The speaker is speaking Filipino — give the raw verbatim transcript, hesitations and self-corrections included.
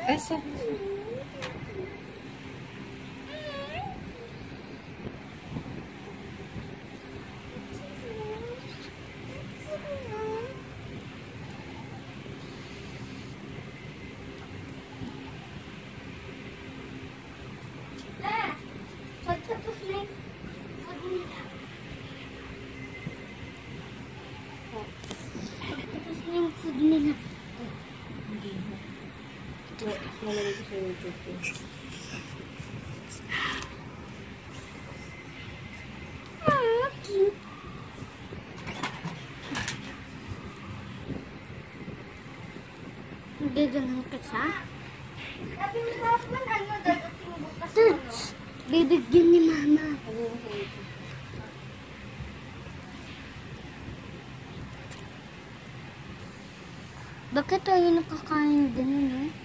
Asa? Pagkatapos na yung food nila. Pagkatapos na yung food nila. Hindi mo. Malamig ko sa YouTube ko. Ah, cute. Gagalan ka siya? Sabi mo sa akin, ano, dadating bukas mo, no? Bibigyan ni Mama. Bakit tayo nakakain din, no?